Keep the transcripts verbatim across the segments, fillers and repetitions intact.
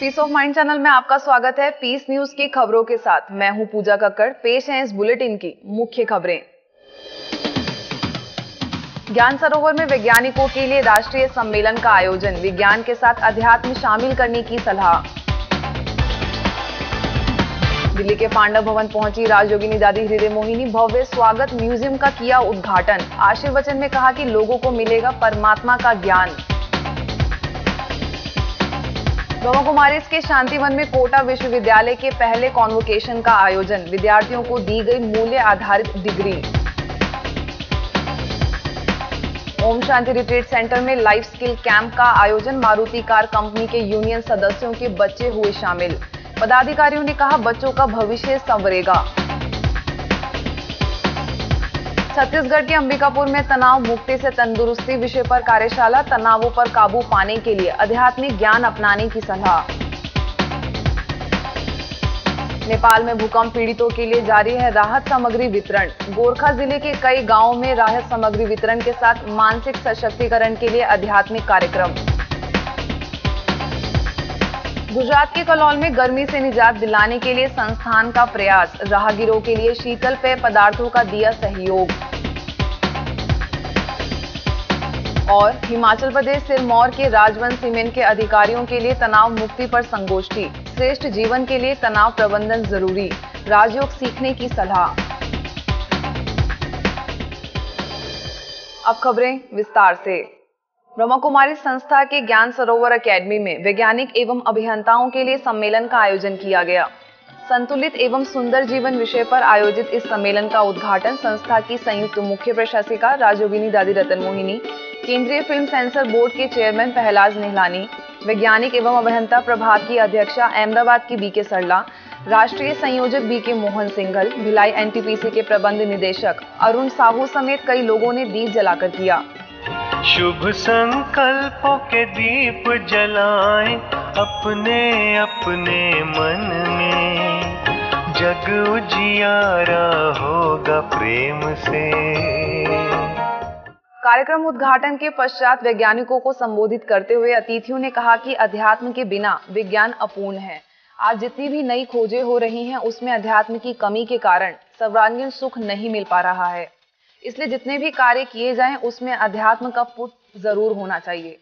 Piece of mind channel में आपका स्वागत है। पीस न्यूज की खबरों के साथ मैं हूं पूजा कक्कड़। पेश है इस बुलेटिन की मुख्य खबरें। ज्ञान सरोवर में वैज्ञानिकों के लिए राष्ट्रीय सम्मेलन का आयोजन, विज्ञान के साथ अध्यात्म शामिल करने की सलाह। दिल्ली के पांडव भवन पहुंची राजयोगिनी दादी हृदय मोहिनी, भव्य स्वागत, म्यूजियम का किया उद्घाटन। आशीर्वचन में कहा कि लोगों को मिलेगा परमात्मा का ज्ञान। ब्रह्मा कुमारीज के शांतिवन में कोटा विश्वविद्यालय के पहले कॉन्वोकेशन का आयोजन, विद्यार्थियों को दी गई मूल्य आधारित डिग्री। ओम शांति रिट्रीट सेंटर में लाइफ स्किल कैंप का आयोजन, मारुति कार कंपनी के यूनियन सदस्यों के बच्चे हुए शामिल। पदाधिकारियों ने कहा बच्चों का भविष्य संवरेगा। छत्तीसगढ़ के अंबिकापुर में तनाव मुक्ति से तंदुरुस्ती विषय पर कार्यशाला, तनावों पर काबू पाने के लिए आध्यात्मिक ज्ञान अपनाने की सलाह। नेपाल में भूकंप पीड़ितों के लिए जारी है राहत सामग्री वितरण। गोरखा जिले के कई गांवों में राहत सामग्री वितरण के साथ मानसिक सशक्तिकरण के लिए आध्यात्मिक कार्यक्रम। गुजरात के कलौल में गर्मी से निजात दिलाने के लिए संस्थान का प्रयास, राहगीरों के लिए शीतल पेय पदार्थों का दिया सहयोग। और हिमाचल प्रदेश सिरमौर के राजवंश सीमेंट के अधिकारियों के लिए तनाव मुक्ति पर संगोष्ठी, श्रेष्ठ जीवन के लिए तनाव प्रबंधन जरूरी, राजयोग सीखने की सलाह। अब खबरें विस्तार से। ब्रह्मा कुमारी संस्था के ज्ञान सरोवर एकेडमी में वैज्ञानिक एवं अभियंताओं के लिए सम्मेलन का आयोजन किया गया। संतुलित एवं सुंदर जीवन विषय पर आयोजित इस सम्मेलन का उद्घाटन संस्था की संयुक्त मुख्य प्रशासिका राजयोगिनी दादी रतन मोहिनी, केंद्रीय फिल्म सेंसर बोर्ड के चेयरमैन पहलाज निहलानी, वैज्ञानिक एवं अभियंता प्रभाग की अध्यक्षा अहमदाबाद की बी के सरला, राष्ट्रीय संयोजक बी के मोहन सिंघल, भिलाई एनटीपीसी के प्रबंध निदेशक अरुण साहू समेत कई लोगों ने दीप जलाकर किया। शुभ संकल्पों के दीप जलाएं अपने अपने मन में, जग उजियारा होगा प्रेम से। कार्यक्रम उद्घाटन के पश्चात वैज्ञानिकों को संबोधित करते हुए अतिथियों ने कहा कि अध्यात्म के बिना विज्ञान अपूर्ण है। आज जितनी भी नई खोजें हो रही हैं उसमें अध्यात्म की कमी के कारण सर्वांगीण सुख नहीं मिल पा रहा है, इसलिए जितने भी कार्य किए जाएं उसमें अध्यात्म का पुट जरूर होना चाहिए।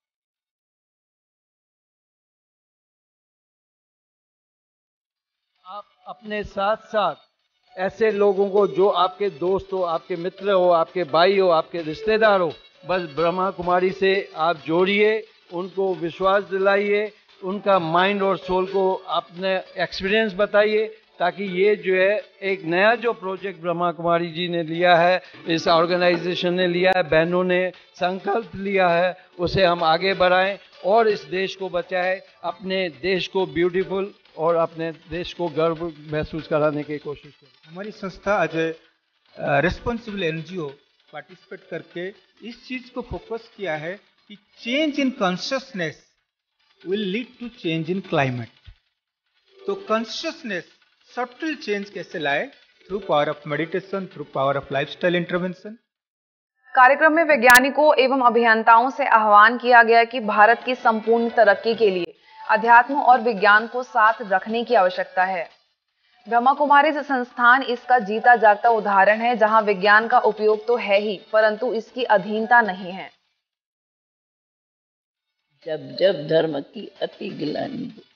आप अपने साथ साथ ऐसे लोगों को जो आपके दोस्त हो, आपके मित्र हो, आपके भाई हो, आपके रिश्तेदार हो, बस ब्रह्मा कुमारी से आप जोड़िए, उनको विश्वास दिलाइए, उनका माइंड और सोल को अपने एक्सपीरियंस बताइए, ताकि ये जो है एक नया जो प्रोजेक्ट ब्रह्मा कुमारी जी ने लिया है, इस ऑर्गेनाइजेशन ने लिया है, बहनों ने संकल्प लिया है, उसे हम आगे बढ़ाएं और इस देश को बचाएं, अपने देश को ब्यूटीफुल और अपने देश को गर्व महसूस कराने की कोशिश करें। हमारी संस्था as a responsible NGO participate करके इस चीज को फोकस किया है कि change in consciousness will lead to change in climate. तो कॉन्शियसनेस सब्टल चेंज कैसे लाए? Through power of meditation, through power of lifestyle intervention. कार्यक्रम में वैज्ञानिकों एवं अभियंताओं से आह्वान किया गया कि भारत की संपूर्ण तरक्की के लिए अध्यात्म और विज्ञान को साथ रखने की आवश्यकता है। ब्रह्मा कुमारी संस्थान इसका जीता जागता उदाहरण है, जहां विज्ञान का उपयोग तो है ही परंतु इसकी अधीनता नहीं है। जब जब धर्म की अति गिलानी होती,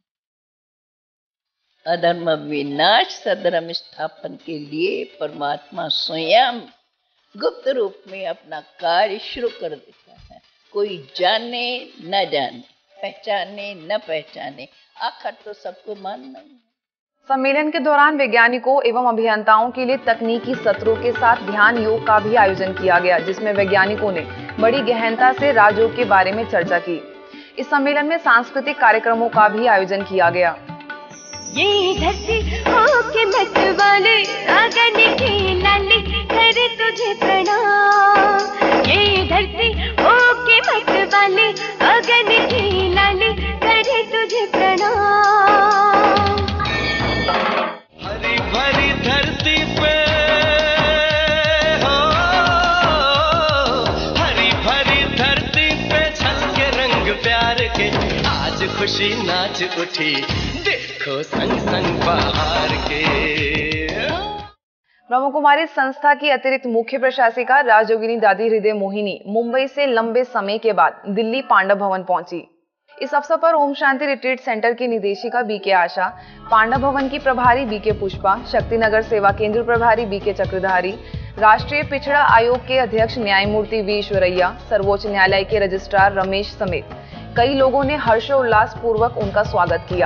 अधर्म विनाश सधर्म स्थापन के लिए परमात्मा स्वयं गुप्त रूप में अपना कार्य शुरू कर देता है। कोई जाने न जाने, पहचाने न पहचाने, आखिर तो सबको मानना ही है। सम्मेलन के दौरान वैज्ञानिकों एवं अभियंताओं के लिए तकनीकी सत्रों के साथ ध्यान योग का भी आयोजन किया गया, जिसमें वैज्ञानिकों ने बड़ी गहनता से राजयोग के बारे में चर्चा की। इस सम्मेलन में सांस्कृतिक कार्यक्रमों का भी आयोजन किया गया। ये धरती होके मत वाले अगन की लाली करे तुझे प्रणाम। ये धरती होके मत वाले अगन की लाली करे तुझे प्रणाम। हरी भरी धरती पे हो, हरी भरी धरती पे छलके रंग प्यार के, आज आज खुशी नाच उठी, देखो संग संग बाहर के। ब्रह्म कुमारी संस्था की अतिरिक्त मुख्य प्रशासिका राजयोगिनी दादी हृदय मोहिनी मुंबई से लंबे समय के बाद दिल्ली पांडव भवन पहुंची। इस अवसर पर ओम शांति रिट्रीट सेंटर की निदेशिका बी के आशा, पांडव भवन की प्रभारी बी के पुष्पा, शक्तिनगर सेवा केंद्र प्रभारी बी के चक्रधारी, राष्ट्रीय पिछड़ा आयोग के अध्यक्ष न्यायमूर्ति वी ईश्वरैया, सर्वोच्च न्यायालय के रजिस्ट्रार रमेश समेत कई लोगों ने हर्षोल्लास पूर्वक उनका स्वागत किया।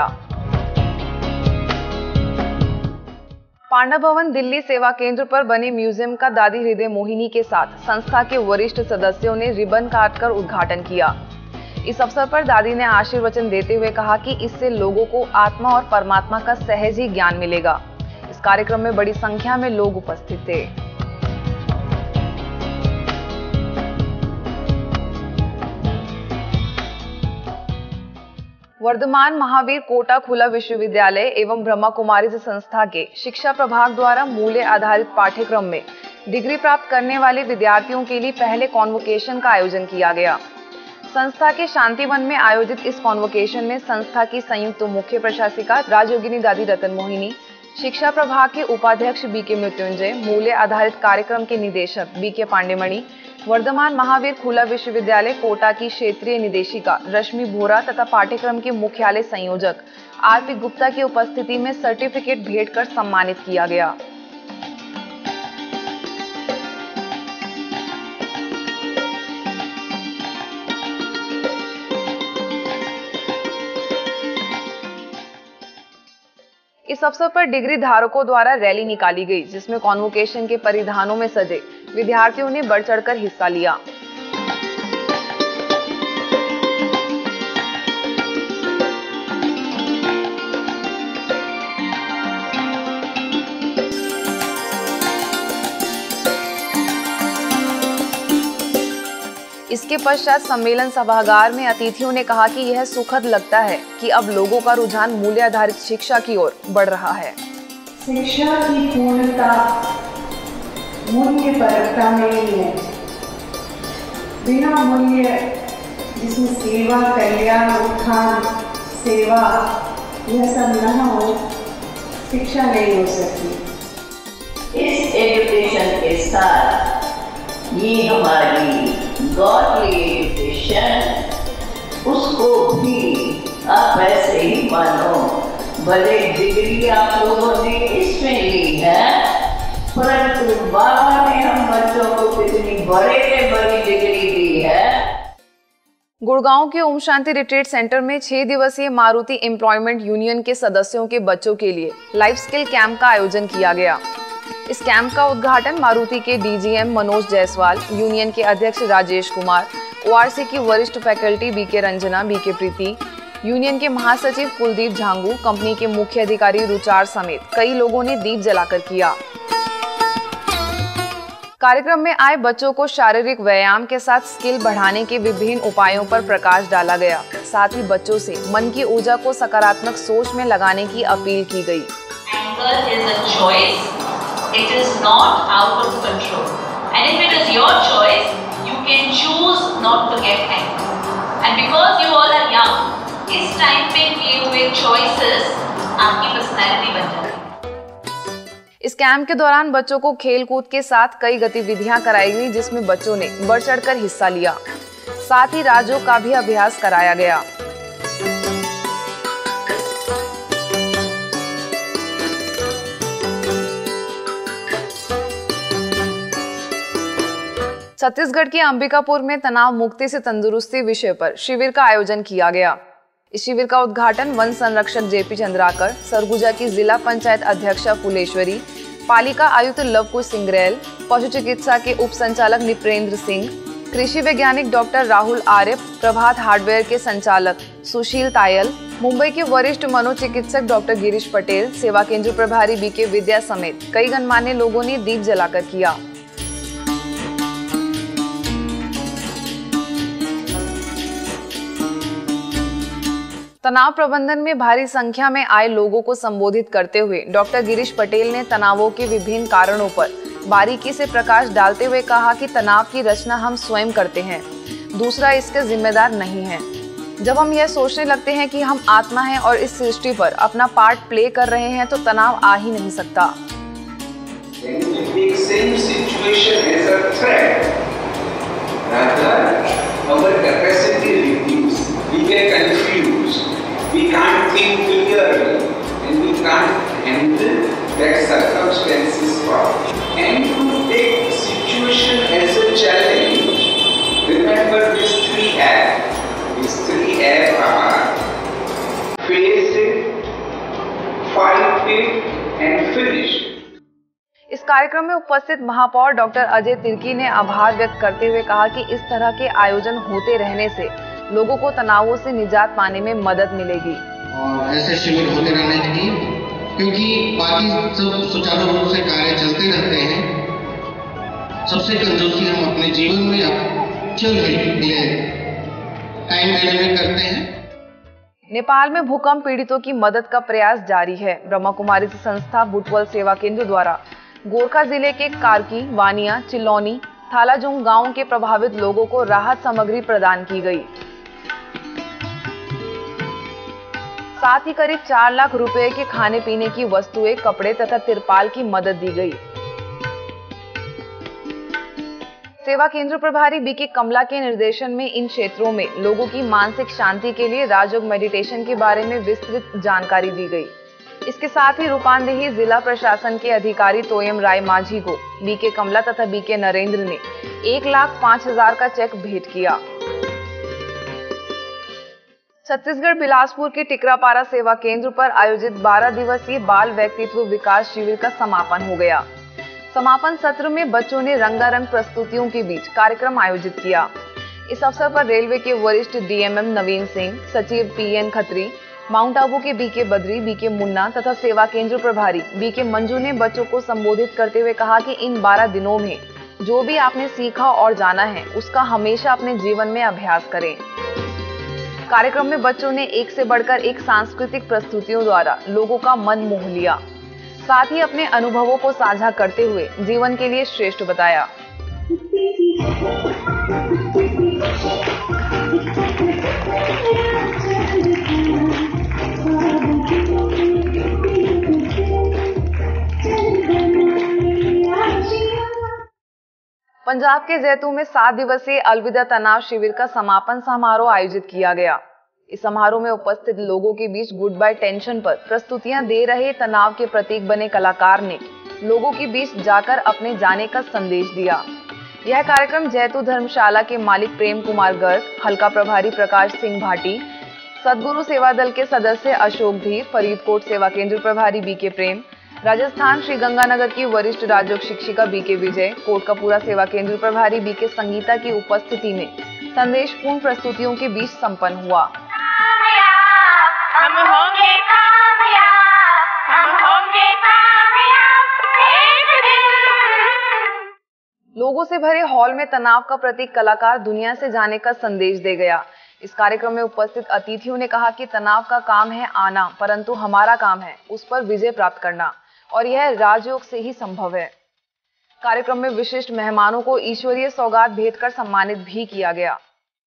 पांडव भवन दिल्ली सेवा केंद्र पर बने म्यूजियम का दादी हृदय मोहिनी के साथ संस्था के वरिष्ठ सदस्यों ने रिबन काटकर उद्घाटन किया। इस अवसर पर दादी ने आशीर्वचन देते हुए कहा कि इससे लोगों को आत्मा और परमात्मा का सहज ही ज्ञान मिलेगा। इस कार्यक्रम में बड़ी संख्या में लोग उपस्थित थे। वर्धमान महावीर कोटा खुला विश्वविद्यालय एवं ब्रह्मा कुमारी संस्था के शिक्षा प्रभाग द्वारा मूल्य आधारित पाठ्यक्रम में डिग्री प्राप्त करने वाले विद्यार्थियों के लिए पहले कॉन्वोकेशन का आयोजन किया गया। संस्था के शांतिवन में आयोजित इस कॉन्वोकेशन में संस्था की संयुक्त मुख्य प्रशासिका राजयोगिनी दादी रतन मोहिनी, शिक्षा प्रभाग के उपाध्यक्ष बी के मृत्युंजय, मूल्य आधारित कार्यक्रम के निदेशक बी के पांडेमणि, वर्धमान महावीर खुला विश्वविद्यालय कोटा की क्षेत्रीय निदेशिका रश्मि बोरा तथा पाठ्यक्रम के मुख्यालय संयोजक आर पी गुप्ता की उपस्थिति में सर्टिफिकेट भेंट कर सम्मानित किया गया। इस अवसर पर डिग्री धारकों द्वारा रैली निकाली गई, जिसमें कॉन्वोकेशन के परिधानों में सजे विद्यार्थियों ने बढ़ चढ़कर हिस्सा लिया। इसके पश्चात सम्मेलन सभागार में अतिथियों ने कहा कि यह सुखद लगता है कि अब लोगों का रुझान मूल्य आधारित शिक्षा की ओर बढ़ रहा है। शिक्षा की पूर्णता मूल्य परकता में ही है। बिना मूल्य जिसमें सेवा, कल्याण, उत्थान, सेवा यह सब न हो, शिक्षा नहीं हो सकती। इस एजुकेशन के साथ ये हमारी गॉडली एजुकेशन, उसको भी आप ऐसे ही मानो, भले डिग्री आप लोगों ने इसमें ली है, परंतु बाबा ने हम बच्चों को कितनी बड़े से बड़ी डिग्री दी है। गुड़गांव के ओम शांति रिट्रीट सेंटर में छह दिवसीय मारुति एम्प्लॉयमेंट यूनियन के सदस्यों के बच्चों के लिए लाइफ स्किल कैंप का आयोजन किया गया। इस कैंप का उद्घाटन मारुति के D G M Manoj Jaiswal, union के अध्यक्ष Rajesh Kumar, O R C की वरिष्ठ फैकल्टी बी के रंजना, बी के प्रीति, यूनियन के महासचिव कुलदीप झांगू, कंपनी के मुख्य अधिकारी रुचार समेत कई लोगों ने दीप जलाकर किया। कार्यक्रम में आए बच्चों को शारीरिक व्यायाम के साथ स्किल बढ़ाने के विभिन्न उपायों पर प्रकाश डाला गया। साथ ही बच्चों से मन की ऊर्जा को सकारात्मक सोच में लगाने की अपील की गई। Anger is a choice. It is not out of control. And if it is your choice, you can choose not to get angry. And because you all are young, इस टाइम पे किए हुए choices आपकी personality बन जाती है। इस camp के दौरान बच्चों को खेल कूद के साथ कई गतिविधियां कराई गई, जिसमें बच्चों ने बढ़ चढ़कर हिस्सा लिया। साथ ही राजयोग का भी अभ्यास कराया गया। छत्तीसगढ़ के अंबिकापुर में तनाव मुक्ति से तंदुरुस्ती विषय पर शिविर का आयोजन किया गया। इस शिविर का उद्घाटन वन संरक्षक जेपी चंद्राकर, सरगुजा की जिला पंचायत अध्यक्षा फुलेश्वरी, पालिका आयुक्त लवकुश सिंगरेल, पशु चिकित्सा के उप संचालक निप्रेंद्र सिंह, कृषि वैज्ञानिक डॉक्टर राहुल आर्य, प्रभात हार्डवेयर के संचालक सुशील तायल, मुंबई के वरिष्ठ मनोचिकित्सक डॉक्टर गिरीश पटेल, सेवा केंद्र प्रभारी बी के विद्या समेत कई गणमान्य लोगों ने दीप जलाकर किया। तनाव प्रबंधन में भारी संख्या में आए लोगों को संबोधित करते हुए डॉक्टर गिरीश पटेल ने तनावों के विभिन्न कारणों पर बारीकी से प्रकाश डालते हुए कहा कि तनाव की रचना हम स्वयं करते हैं, दूसरा इसके जिम्मेदार नहीं है। जब हम यह सोचने लगते हैं कि हम आत्मा हैं और इस सृष्टि पर अपना पार्ट प्ले कर रहे हैं तो तनाव आ ही नहीं सकता। इस कार्यक्रम में उपस्थित महापौर डॉक्टर अजय तिर्की ने आभार व्यक्त करते हुए कहा कि इस तरह के आयोजन होते रहने से लोगों को तनावों से निजात पाने में मदद मिलेगी और ऐसे शिविर होते रहने चाहिए, क्योंकि बाकी सब सुचारू रूप से कार्य चलते रहते हैं। सबसे कंजूसी हम अपने जीवन में टाइम मैनेजमेंट करते हैं। नेपाल में भूकंप पीड़ितों की मदद का प्रयास जारी है। ब्रह्मा कुमारी संस्था बुटवल सेवा केंद्र द्वारा गोरखा जिले के कार्की, वानिया, चिलौनी, थालाजुंग गांवों के प्रभावित लोगों को राहत सामग्री प्रदान की गई। साथ ही करीब चार लाख रुपए के खाने पीने की वस्तुएं, कपड़े तथा तिरपाल की मदद दी गई। सेवा केंद्र प्रभारी बीके कमला के निर्देशन में इन क्षेत्रों में लोगों की मानसिक शांति के लिए राजयोग मेडिटेशन के बारे में विस्तृत जानकारी दी गई। इसके साथ ही रूपांदेही जिला प्रशासन के अधिकारी तोयम राय माझी को बीके कमला तथा बीके नरेंद्र ने एक लाख पांच हजार का चेक भेंट किया। छत्तीसगढ़ बिलासपुर के टिकरापारा सेवा केंद्र पर आयोजित बारह दिवसीय बाल व्यक्तित्व विकास शिविर का समापन हो गया। समापन सत्र में बच्चों ने रंगारंग प्रस्तुतियों के बीच कार्यक्रम आयोजित किया। इस अवसर पर रेलवे के वरिष्ठ डीएमएम नवीन सिंह, सचिव पीएन खत्री, माउंट आबू के बीके बद्री, बीके मुन्ना तथा सेवा केंद्र प्रभारी बीके मंजू ने बच्चों को संबोधित करते हुए कहा कि इन बारह दिनों में जो भी आपने सीखा और जाना है उसका हमेशा अपने जीवन में अभ्यास करें। कार्यक्रम में बच्चों ने एक से बढ़कर एक सांस्कृतिक प्रस्तुतियों द्वारा लोगों का मन मोह लिया। साथ ही अपने अनुभवों को साझा करते हुए जीवन के लिए श्रेष्ठ बताया। पंजाब के जैतून में सात दिवसीय अलविदा तनाव शिविर का समापन समारोह आयोजित किया गया। इस समारोह में उपस्थित लोगों के बीच गुड बाय टेंशन पर प्रस्तुतियां दे रहे तनाव के प्रतीक बने कलाकार ने लोगों के बीच जाकर अपने जाने का संदेश दिया। यह कार्यक्रम जैतू धर्मशाला के मालिक प्रेम कुमार गर्ग, हल्का प्रभारी प्रकाश सिंह भाटी, सदगुरु सेवा दल के सदस्य अशोक धीर, फरीदकोट सेवा केंद्र प्रभारी बीके प्रेम, राजस्थान श्री गंगानगर की वरिष्ठ राजयोग शिक्षिका बीके विजय, कोटकपूरा सेवा केंद्र प्रभारी बीके संगीता की उपस्थिति में संदेशपूर्ण प्रस्तुतियों के बीच संपन्न हुआ। हम होंगे कामयाब, हम होंगे कामयाब एक दिन। लोगों से भरे हॉल में तनाव का प्रतीक कलाकार दुनिया से जाने का संदेश दे गया। इस कार्यक्रम में उपस्थित अतिथियों ने कहा कि तनाव का काम है आना, परंतु हमारा काम है उस पर विजय प्राप्त करना और यह राजयोग से ही संभव है। कार्यक्रम में विशिष्ट मेहमानों को ईश्वरीय सौगात भेंट कर सम्मानित भी किया गया।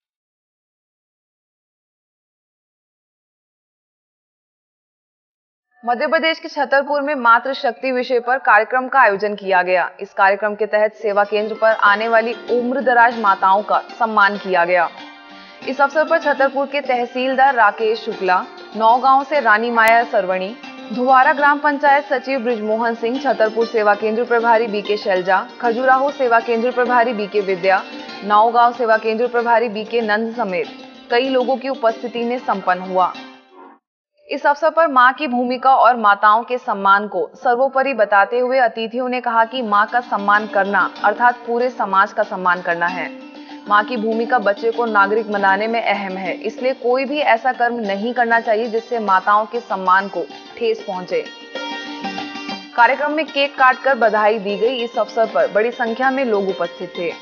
मध्य प्रदेश के छतरपुर में मातृ शक्ति विषय पर कार्यक्रम का आयोजन किया गया। इस कार्यक्रम के तहत सेवा केंद्र पर आने वाली उम्र दराज माताओं का सम्मान किया गया। इस अवसर पर छतरपुर के तहसीलदार राकेश शुक्ला, नौगांव से रानी माया सरवणी, धुवारा ग्राम पंचायत सचिव ब्रिजमोहन सिंह, छतरपुर सेवा केंद्र प्रभारी बीके शैलजा, खजुराहो सेवा केंद्र प्रभारी बीके विद्या, नौगांव सेवा केंद्र प्रभारी बीके नंद समेत कई लोगों की उपस्थिति में संपन्न हुआ। इस अवसर पर मां की भूमिका और माताओं के सम्मान को सर्वोपरि बताते हुए अतिथियों ने कहा कि मां का सम्मान करना अर्थात पूरे समाज का सम्मान करना है। मां की भूमिका बच्चे को नागरिक बनाने में अहम है, इसलिए कोई भी ऐसा कर्म नहीं करना चाहिए जिससे माताओं के सम्मान को ठेस पहुंचे। कार्यक्रम में केक काटकर बधाई दी गई। इस अवसर पर बड़ी संख्या में लोग उपस्थित थे।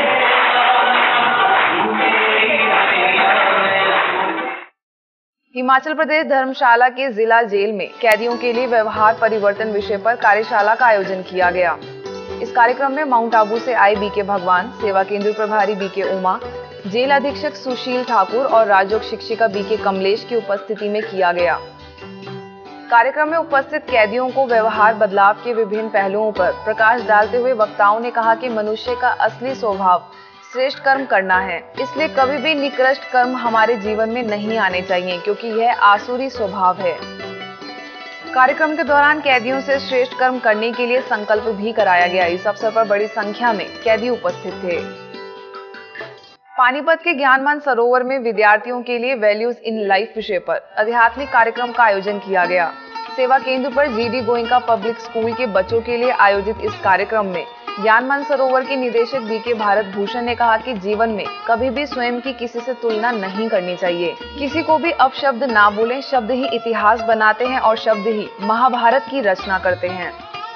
हिमाचल हिमाचल प्रदेश धर्मशाला के जिला जेल में कैदियों के लिए व्यवहार परिवर्तन विषय पर कार्यशाला का आयोजन किया गया। इस कार्यक्रम में माउंट आबू से आए बीके भगवान, सेवा केंद्र प्रभारी बीके उमा, जेल अधीक्षक सुशील ठाकुर और राजयोग शिक्षिका बीके कमलेश की उपस्थिति में किया गया। कार्यक्रम में उपस्थित कैदियों को व्यवहार बदलाव के विभिन्न पहलुओं पर प्रकाश डालते हुए वक्ताओं ने कहा कि मनुष्य का असली स्वभाव श्रेष्ठ कर्म करना है, इसलिए कभी भी निकृष्ट कर्म हमारे जीवन में नहीं आने चाहिए, क्योंकि यह आसुरी स्वभाव है। कार्यक्रम के दौरान कैदियों से श्रेष्ठ कर्म करने के लिए संकल्प भी कराया गया। इस अवसर पर बड़ी संख्या में कैदी उपस्थित थे। पानीपत के ज्ञानमान सरोवर में विद्यार्थियों के लिए वैल्यूज इन लाइफ विषय पर आध्यात्मिक कार्यक्रम का आयोजन किया गया। सेवा केंद्र पर जीडी गोयनका पब्लिक स्कूल के बच्चों के लिए आयोजित इस कार्यक्रम में ज्ञानमान सरोवर के निदेशक बीके भारत भूषण ने कहा कि जीवन में कभी भी स्वयं की किसी से तुलना नहीं करनी चाहिए। किसी को भी अपशब्द ना बोलें, शब्द ही इतिहास बनाते हैं और शब्द ही महाभारत की रचना करते हैं।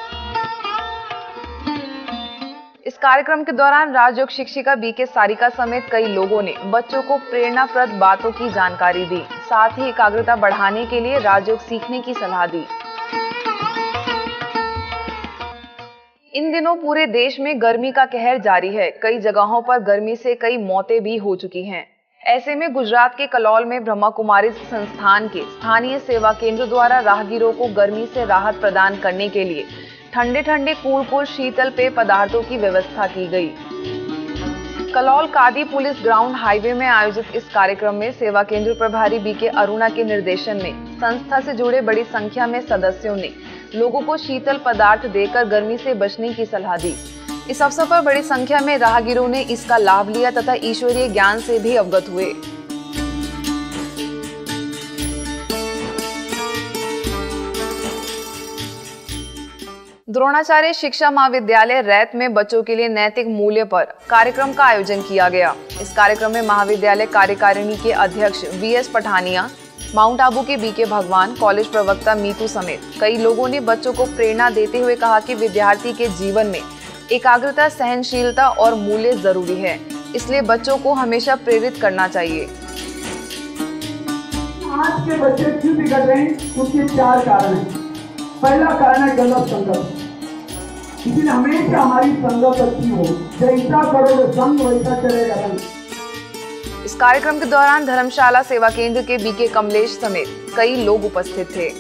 इस कार्यक्रम के दौरान राजयोग शिक्षिका बीके सारिका समेत कई लोगों ने बच्चों को प्रेरणाप्रद बातों की जानकारी दी, साथ ही एकाग्रता बढ़ाने के लिए राजयोग सीखने की सलाह दी। इन दिनों पूरे देश में गर्मी का कहर जारी है। कई जगहों पर गर्मी से कई मौतें भी हो चुकी हैं। ऐसे में गुजरात के कलौल में ब्रह्मा कुमारी संस्थान के स्थानीय सेवा केंद्र द्वारा राहगीरों को गर्मी से राहत प्रदान करने के लिए ठंडे ठंडे कूल कूल शीतल पेय पदार्थों की व्यवस्था की गई। कलौल कादी पुलिस ग्राउंड हाईवे में आयोजित इस कार्यक्रम में सेवा केंद्र प्रभारी बीके अरुणा के निर्देशन में संस्था से जुड़े बड़ी संख्या में सदस्यों ने लोगों को शीतल पदार्थ देकर गर्मी से बचने की सलाह दी। इस अवसर पर बड़ी संख्या में राहगीरों ने इसका लाभ लिया तथा ईश्वरीय ज्ञान से भी अवगत हुए। द्रोणाचार्य शिक्षा महाविद्यालय रैत में बच्चों के लिए नैतिक मूल्य पर कार्यक्रम का आयोजन किया गया। इस कार्यक्रम में महाविद्यालय कार्यकारिणी के अध्यक्ष V S Pathania, mount Abu के बीके भगवान, कॉलेज प्रवक्ता मीतू समेत कई लोगों ने बच्चों को प्रेरणा देते हुए कहा कि विद्यार्थी के जीवन में एकाग्रता, सहनशीलता और मूल्य जरूरी है, इसलिए बच्चों को हमेशा प्रेरित करना चाहिए। आज के बच्चे क्यों बिगड़ रहे हैं? उसके चार कारण हैं। पहला कारण है गलत संगत। इसलिए हमेशा हमारी संगत अच्छी हो, जैसा करोगे संग वैसा चलेगा रंग। इस कार्यक्रम के दौरान धर्मशाला सेवा केंद्र के बीके कमलेश समेत कई लोग उपस्थित थे।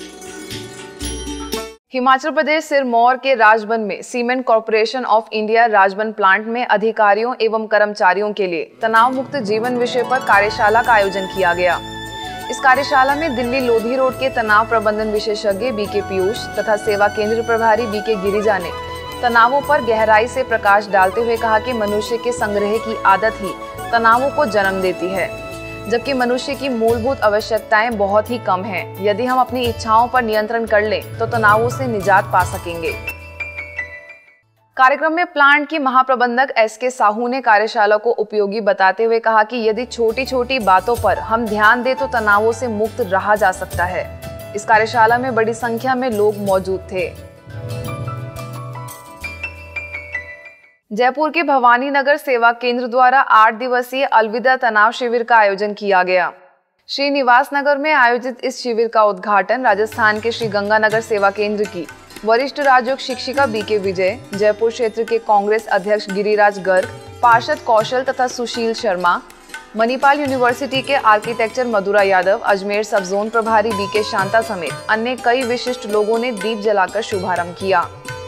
हिमाचल प्रदेश सिरमौर के राजबन में cement corporation of India Rajban plant में अधिकारियों एवं कर्मचारियों के लिए तनाव मुक्त जीवन विषय पर कार्यशाला का आयोजन किया गया। इस कार्यशाला में दिल्ली लोधी रोड के तनाव प्रबंधन विशेषज्ञ बीके पीयूष तथा सेवा केंद्र प्रभारी बीके गिरिजा ने तनावों पर गहराई से प्रकाश डालते हुए कहा कि मनुष्य के संग्रह की आदत ही तनावों को जन्म देती है, जबकि मनुष्य की मूलभूत आवश्यकताएं बहुत ही कम हैं। यदि हम अपनी इच्छाओं पर नियंत्रण कर लें तो तनावों से निजात पा सकेंगे। कार्यक्रम में प्लांट की महाप्रबंधक एस के साहू ने कार्यशाला को उपयोगी बताते हुए कहा कि यदि छोटी छोटी बातों पर हम ध्यान दें तो तनावों से मुक्त रहा जा सकता है। इस कार्यशाला में बड़ी संख्या में लोग मौजूद थे। जयपुर के भवानी नगर सेवा केंद्र द्वारा आठ दिवसीय अलविदा तनाव शिविर का आयोजन किया गया। श्री निवास नगर में आयोजित इस शिविर का उद्घाटन राजस्थान के श्री गंगानगर सेवा केंद्र की वरिष्ठ राजयोग शिक्षिका बीके विजय, जयपुर क्षेत्र के कांग्रेस अध्यक्ष गिरिराज गर्ग, पार्षद कौशल तथा सुशील शर्मा, मणिपाल यूनिवर्सिटी के architecture Madhura Yadav, Ajmer sub zone प्रभारी बीके शांता समेत अन्य कई विशिष्ट लोगों ने दीप जलाकर शुभारंभ किया।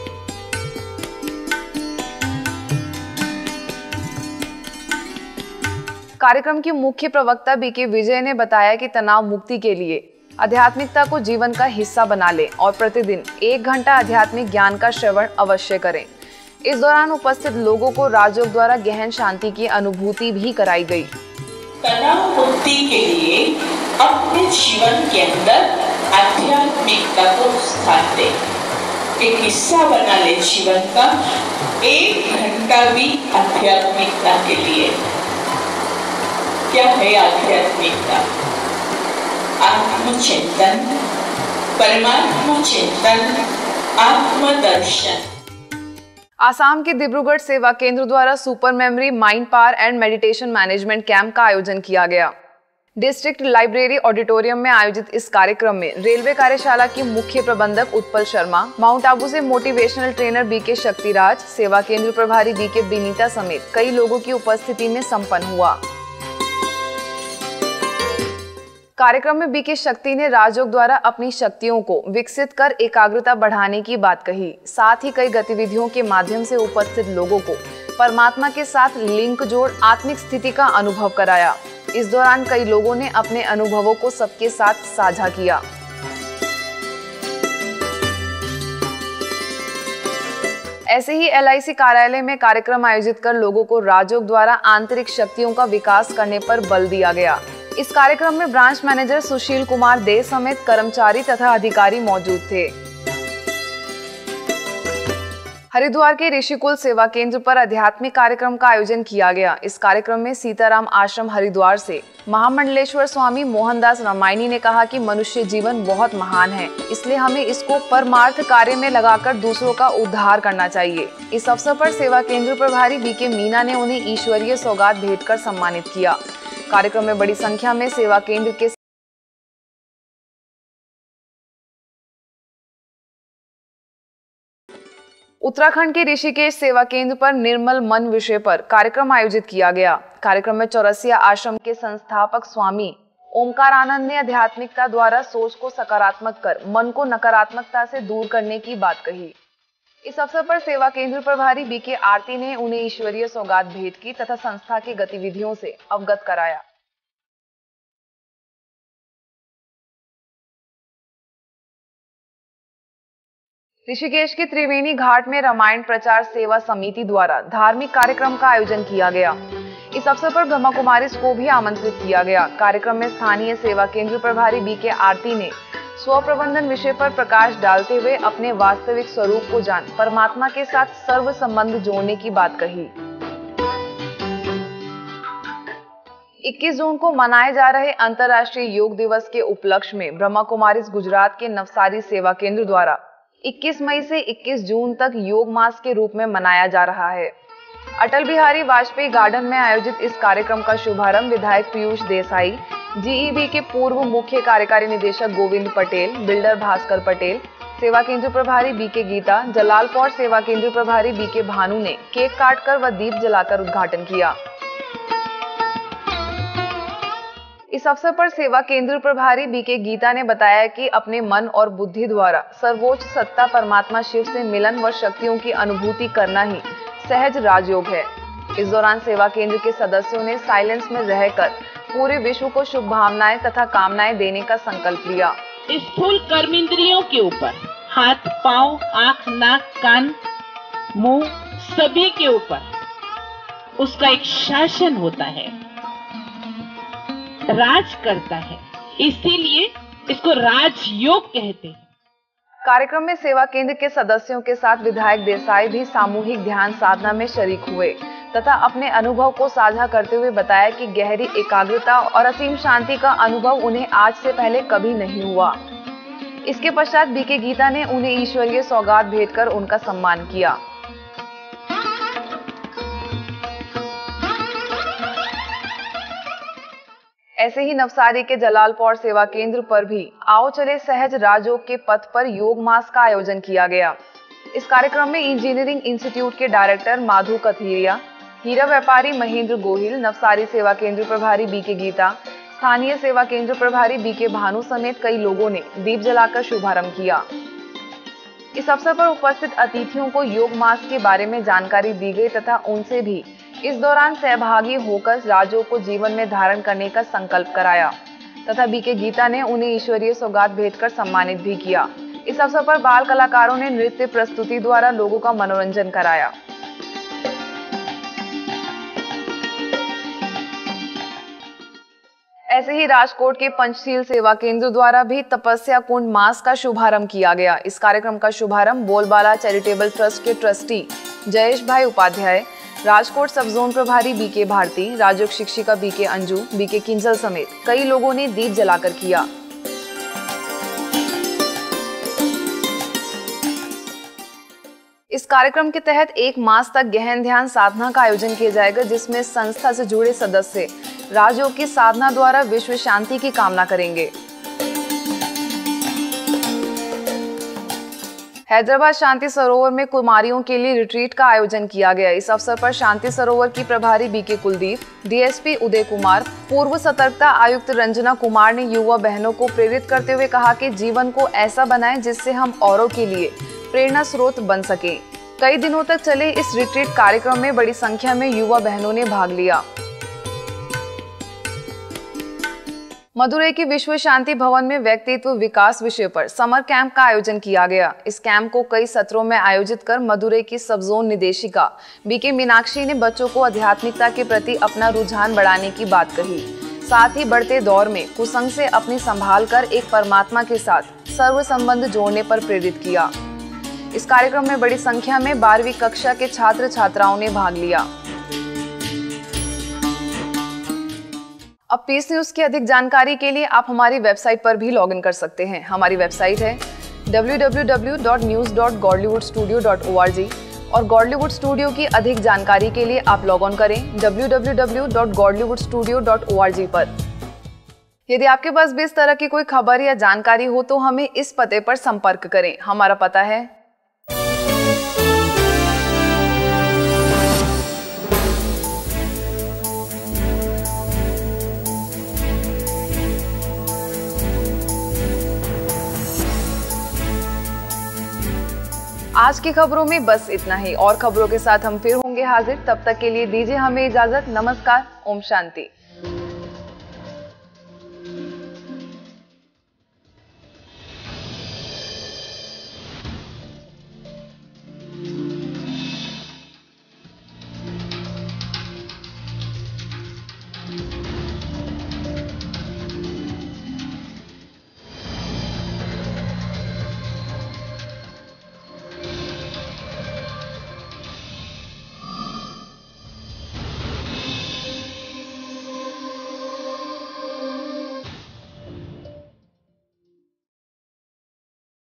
कार्यक्रम की मुख्य प्रवक्ता बीके विजय ने बताया कि तनाव मुक्ति के लिए आध्यात्मिकता को जीवन का हिस्सा बना लें और प्रतिदिन एक घंटा आध्यात्मिक ज्ञान का श्रवण अवश्य करें। इस दौरान उपस्थित लोगों को राजयोग द्वारा गहन शांति की अनुभूति भी कराई गई। तनाव मुक्ति के लिए अपने जीवन के अंदर आध्यात्मिकता को स्थान दें, एक हिस्सा बना ले जीवन का, एक घंटा भी आध्यात्मिकता के लिए। क्या है आध्यात्मिकता? आत्मचिंतन, परमात्मा चिंतन, आत्मदर्शन। आसाम के डिब्रूगढ़ सेवा केंद्र द्वारा super memory mind power and meditation management camp का आयोजन किया गया। डिस्ट्रिक्ट लाइब्रेरी ऑडिटोरियम में आयोजित इस कार्यक्रम में रेलवे कार्यशाला की मुख्य प्रबंधक उत्पल शर्मा, माउंट आबू से मोटिवेशनल ट्रेनर बी के शक्तिराज, सेवा केंद्र प्रभारी बी के बिनीता समेत कई लोगों की उपस्थिति में संपन्न हुआ। कार्यक्रम में बी के शक्ति ने राजयोग द्वारा अपनी शक्तियों को विकसित कर एकाग्रता बढ़ाने की बात कही। साथ ही कई गतिविधियों के माध्यम से उपस्थित लोगों को परमात्मा के साथ लिंक जोड़ आत्मिक स्थिति का अनुभव कराया। इस दौरान कई लोगों ने अपने अनुभवों को सबके साथ साझा किया। ऐसे ही एल आई सी कार्यालय में कार्यक्रम आयोजित कर लोगों को राजयोग द्वारा आंतरिक शक्तियों का विकास करने पर बल दिया गया। इस कार्यक्रम में ब्रांच मैनेजर सुशील कुमार दे समेत कर्मचारी तथा अधिकारी मौजूद थे। हरिद्वार के ऋषिकुल सेवा केंद्र पर आध्यात्मिक कार्यक्रम का आयोजन किया गया। इस कार्यक्रम में सीताराम आश्रम हरिद्वार से महामंडलेश्वर स्वामी मोहनदास रामायणी ने कहा कि मनुष्य जीवन बहुत महान है, इसलिए हमें इसको परमार्थ कार्य में लगाकर दूसरों का उद्धार करना चाहिए। इस अवसर पर सेवा केंद्र प्रभारी बी के मीना ने उन्हें ईश्वरीय सौगात भेंट कर सम्मानित किया। कार्यक्रम में बड़ी संख्या में सेवा केंद्र के उत्तराखंड के ऋषिकेश सेवा केंद्र पर निर्मल मन विषय पर कार्यक्रम आयोजित किया गया। कार्यक्रम में चौरसिया आश्रम के संस्थापक स्वामी ओमकारानंद ने आध्यात्मिकता द्वारा सोच को सकारात्मक कर मन को नकारात्मकता से दूर करने की बात कही। इस अवसर पर सेवा केंद्र प्रभारी बी के आरती ने उन्हें ईश्वरीय सौगात भेंट की तथा संस्था की गतिविधियों से अवगत कराया। ऋषिकेश के त्रिवेणी घाट में रामायण प्रचार सेवा समिति द्वारा धार्मिक कार्यक्रम का आयोजन किया गया। इस अवसर पर ब्रह्मा कुमारी को भी आमंत्रित किया गया। कार्यक्रम में स्थानीय सेवा केंद्र प्रभारी बी के आरती ने स्व प्रबंधन विषय पर प्रकाश डालते हुए अपने वास्तविक स्वरूप को जान परमात्मा के साथ सर्व संबंध जोड़ने की बात कही। इक्कीस जून को मनाए जा रहे अंतर्राष्ट्रीय योग दिवस के उपलक्ष्य में ब्रह्मा कुमारी गुजरात के नवसारी सेवा केंद्र द्वारा इक्कीस मई से इक्कीस जून तक योग मास के रूप में मनाया जा रहा है। अटल बिहारी वाजपेयी गार्डन में आयोजित इस कार्यक्रम का शुभारंभ विधायक Piyush Desai, G E B के पूर्व मुख्य कार्यकारी निदेशक गोविंद पटेल, बिल्डर भास्कर पटेल, सेवा केंद्र प्रभारी बी के गीता, जलालपुर सेवा केंद्र प्रभारी बी के भानु ने केक काटकर व दीप जलाकर उद्घाटन किया। इस अवसर पर सेवा केंद्र प्रभारी बी के गीता ने बताया कि अपने मन और बुद्धि द्वारा सर्वोच्च सत्ता परमात्मा शिव से मिलन व शक्तियों की अनुभूति करना ही सहज राजयोग है। इस दौरान सेवा केंद्र के सदस्यों ने साइलेंस में रहकर पूरे विश्व को शुभ भावनाएं तथा कामनाएं देने का संकल्प लिया। स्थूल कर्मेंद्रियों के ऊपर, हाथ, पांव, आंख, नाक, कान, मुंह सभी के ऊपर उसका एक शासन होता है, राज करता है, इसीलिए इसको राजयोग कहते हैं। कार्यक्रम में सेवा केंद्र के सदस्यों के साथ विधायक देसाई भी सामूहिक ध्यान साधना में शरीक हुए तथा अपने अनुभव को साझा करते हुए बताया कि गहरी एकाग्रता और असीम शांति का अनुभव उन्हें आज से पहले कभी नहीं हुआ। इसके पश्चात बी के गीता ने उन्हें ईश्वरीय सौगात भेंट कर उनका सम्मान किया। ऐसे ही नवसारी के जलालपुर सेवा केंद्र पर भी आओ चले सहज राजयोग के पथ पर योग मास का आयोजन किया गया। इस कार्यक्रम में इंजीनियरिंग इंस्टीट्यूट के डायरेक्टर माधु कथीरिया, हीरा व्यापारी महेंद्र गोहिल, नवसारी सेवा केंद्र प्रभारी बी के गीता, स्थानीय सेवा केंद्र प्रभारी बी के भानु समेत कई लोगों ने दीप जलाकर शुभारंभ किया। इस अवसर पर उपस्थित अतिथियों को योग मास के बारे में जानकारी दी गई तथा उनसे भी इस दौरान सहभागी होकर राजयोग को जीवन में धारण करने का संकल्प कराया तथा बी के गीता ने उन्हें ईश्वरीय सौगात भेंट कर सम्मानित भी किया। इस अवसर पर बाल कलाकारों ने नृत्य प्रस्तुति द्वारा लोगों का मनोरंजन कराया। ऐसे ही राजकोट के पंचशील सेवा केंद्र द्वारा भी तपस्या कुंड मास का शुभारंभ किया गया। इस कार्यक्रम का शुभारंभ बोलबाला चैरिटेबल ट्रस्ट के ट्रस्टी जयेश भाई उपाध्याय, राजकोट सब जोन प्रभारी बी के भारती, राजयोग शिक्षिका बी के अंजू, बी के किंजल समेत कई लोगों ने दीप जलाकर किया। इस कार्यक्रम के तहत एक मास तक गहन ध्यान साधना का आयोजन किया जाएगा, जिसमें संस्था से जुड़े सदस्य राजयोग की साधना द्वारा विश्व शांति की कामना करेंगे। हैदराबाद शांति सरोवर में कुमारियों के लिए रिट्रीट का आयोजन किया गया। इस अवसर पर शांति सरोवर की प्रभारी बीके कुलदीप, डीएसपी उदय कुमार, पूर्व सतर्कता आयुक्त रंजना कुमार ने युवा बहनों को प्रेरित करते हुए कहा कि जीवन को ऐसा बनाएं जिससे हम औरों के लिए प्रेरणा स्रोत बन सकें। कई दिनों तक चले इस रिट्रीट कार्यक्रम में बड़ी संख्या में युवा बहनों ने भाग लिया। मदुरई के विश्व शांति भवन में व्यक्तित्व विकास विषय पर समर कैंप का आयोजन किया गया। इस कैंप को कई सत्रों में आयोजित कर मदुरई की सब जोन निदेशिका बीके मीनाक्षी ने बच्चों को आध्यात्मिकता के प्रति अपना रुझान बढ़ाने की बात कही। साथ ही बढ़ते दौर में कुसंग से अपनी संभाल कर एक परमात्मा के साथ सर्व संबंध जोड़ने पर प्रेरित किया। इस कार्यक्रम में बड़ी संख्या में बारहवीं कक्षा के छात्र छात्राओं ने भाग लिया। अब पीस न्यूज की अधिक जानकारी के लिए आप हमारी वेबसाइट पर भी लॉगिन कर सकते हैं। हमारी वेबसाइट है W W W dot news dot Godlywood studio dot O R G और गॉडलीवुड स्टूडियो की अधिक जानकारी के लिए आप लॉग ऑन करें W W W dot Godlywood studio dot O R G पर। यदि आपके पास भी इस तरह की कोई खबर या जानकारी हो तो हमें इस पते पर संपर्क करें। हमारा पता है आज की खबरों में बस इतना ही। और खबरों के साथ हम फिर होंगे हाजिर। तब तक के लिए दीजिए हमें इजाजत। नमस्कार। ओम शांति।